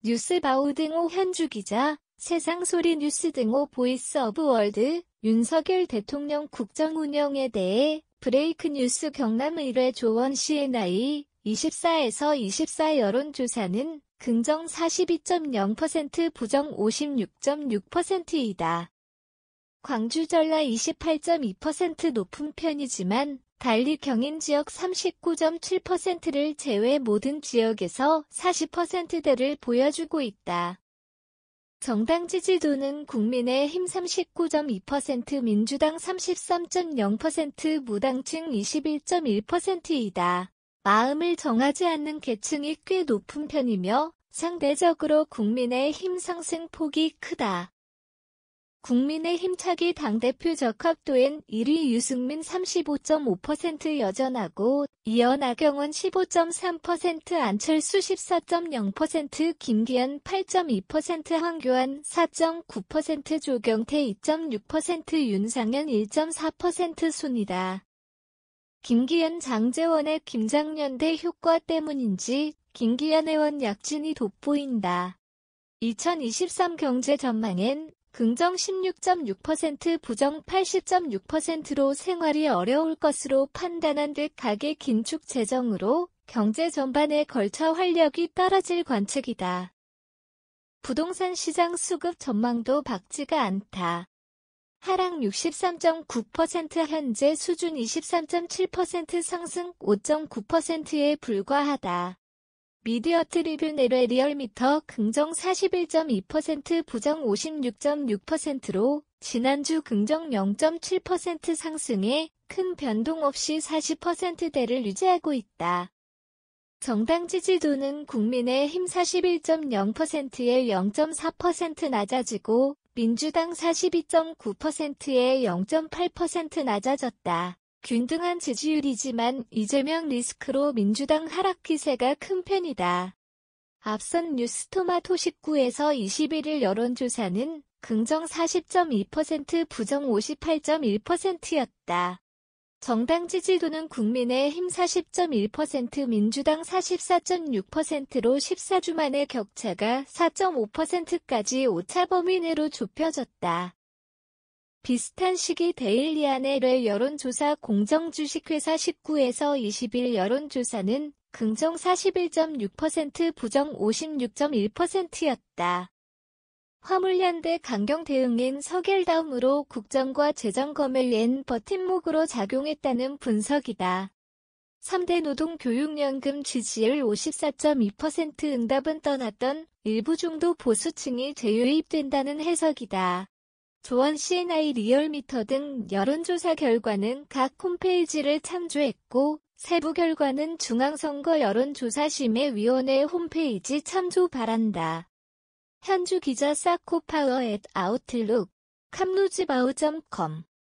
뉴스바우 등호 현주기자, 세상소리 뉴스 등호 보이스 오브 월드, 윤석열 대통령 국정 운영에 대해 브레이크 뉴스 경남 1회 조원 CNI 24에서 24 여론조사는 긍정 42.0%, 부정 56.6%이다. 광주 전라 28.2% 높은 편이지만 달리 경인 지역 39.7%를 제외 모든 지역에서 40%대를 보여주고 있다. 정당 지지도는 국민의힘 39.2%, 민주당 33.0%, 무당층 21.1%이다. 마음을 정하지 않는 계층이 꽤 높은 편이며 상대적으로 국민의힘 상승폭이 크다. 국민의힘 차기 당대표 적합도엔 1위 유승민 35.5% 여전하고 이어 나경원 15.3%, 안철수 14.0%, 김기현 8.2%, 황교안 4.9%, 조경태 2.6%, 윤상현 1.4% 순이다. 김기현 장제원의 김장연대 효과 때문인지 김기현 의원 약진이 돋보인다. 2023 경제 전망엔 긍정 16.6%, 부정 80.6%로 생활이 어려울 것으로 판단한 듯 가계 긴축 재정으로 경제 전반에 걸쳐 활력이 떨어질 관측이다. 부동산 시장 수급 전망도 밝지가 않다. 하락 63.9%, 현재 수준 23.7%, 상승 5.9%에 불과하다. 미디어 트리뷴 1회 리얼미터 긍정 41.2%, 부정 56.6%로 지난주 긍정 0.7% 상승에 큰 변동 없이 40%대를 유지하고 있다. 정당 지지도는 국민의힘 41.0%에 0.4% 낮아지고 민주당 42.9%에 0.8% 낮아졌다. 균등한 지지율이지만 이재명 리스크로 민주당 하락 기세가 큰 편이다. 앞선 뉴스토마토 19에서 21일 여론조사는 긍정 40.2%, 부정 58.1%였다. 정당 지지도는 국민의힘 40.1%, 민주당 44.6%로 14주 만에 격차가 4.5%까지 오차 범위 내로 좁혀졌다. 비슷한 시기 데일리안의 1회 여론조사 공정주식회사 19에서 20일 여론조사는 긍정 41.6%, 부정 56.1%였다. 화물연대 강경 대응인 서결다음으로 국정과 재정검열엔 버팀목으로 작용했다는 분석이다. 3대 노동교육연금 지지율 54.2%, 응답은 떠났던 일부 중도 보수층이 재유입된다는 해석이다. 조원 CNI 리얼미터 등 여론조사 결과는 각 홈페이지를 참조했고 세부 결과는 중앙선거 여론조사심의위원회 홈페이지 참조 바란다. 현주 기자 사코파워@아웃룩, 캄루즈바우.com